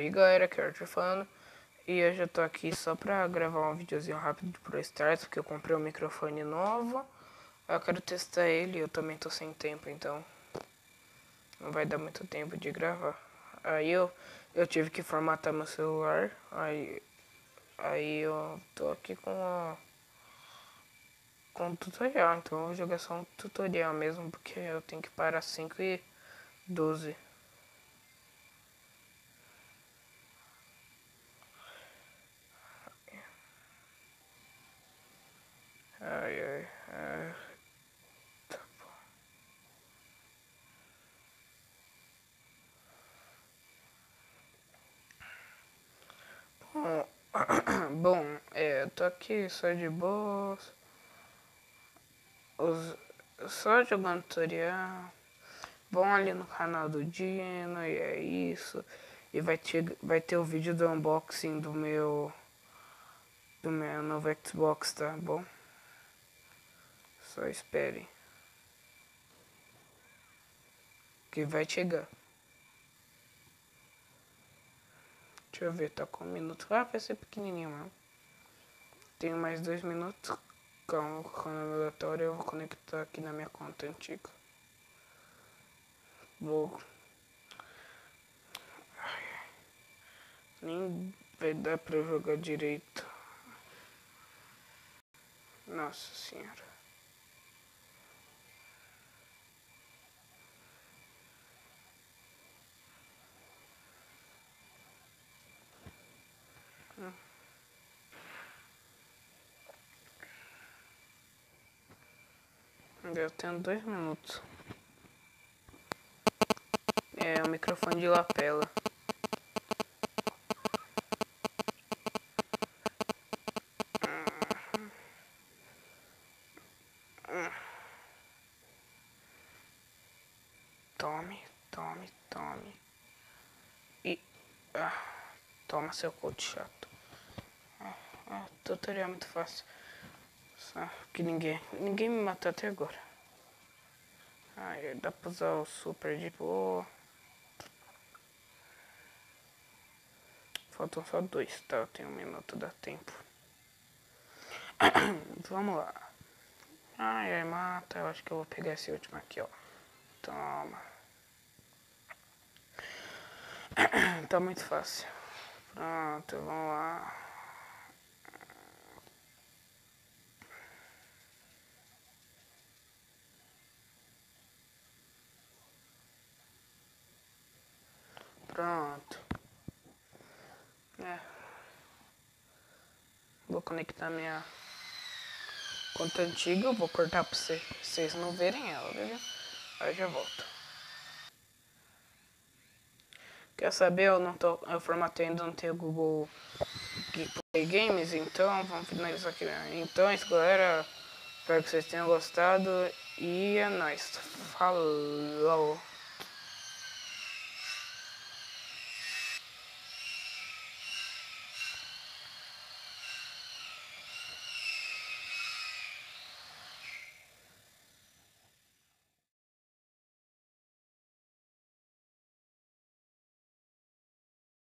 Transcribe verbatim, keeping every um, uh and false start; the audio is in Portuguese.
aí galera, que é o Arthur falando. E eu já tô aqui só pra gravar um videozinho rápido pro Stars, porque eu comprei um microfone novo. Eu quero testar ele, eu também tô sem tempo, então não vai dar muito tempo de gravar. Aí eu, eu tive que formatar meu celular, aí, aí eu tô aqui com a, com o tutorial, então eu vou jogar só um tutorial mesmo, porque eu tenho que parar cinco e doze. Ai, ai, ai. Tá bom. Bom, é, eu tô aqui só de boas. Os, só jogando tutorial. Vão ali no canal do Dino e é isso. E vai ter, vai ter o vídeo do unboxing do meu do meu novo Xbox, tá bom? Só esperem. Que vai chegar. Deixa eu ver, tá com um minuto. Ah, vai ser pequenininho mesmo. Tenho mais dois minutos. Com o cronometratório eu vou conectar aqui na minha conta antiga. Vou. Nem vai dar pra eu jogar direito. Nossa senhora. Hum. Eu tenho dois minutos. É o microfone de lapela. Tome, tome, tome. E. Ah, toma seu coach chato. Ah, ah, tutorial é muito fácil. Só que ninguém. Ninguém me matou até agora. Ah, dá pra usar o super de boa. Faltam só dois, tá? Eu tenho um minuto, dá tempo. Vamos lá. Ai, ai, mata. Eu acho que eu vou pegar esse último aqui, ó. Toma. Tá muito fácil. Pronto, vamos lá. Pronto. É. Vou conectar minha conta antiga. Vou cortar pra vocês, pra vocês não verem ela, beleza? Aí eu já volto. Quer saber? Eu não tô. Eu formatei ainda não tenho o Google Play Games, então vamos finalizar aqui. Então é isso, galera. Espero que vocês tenham gostado. E é nóis. Falou!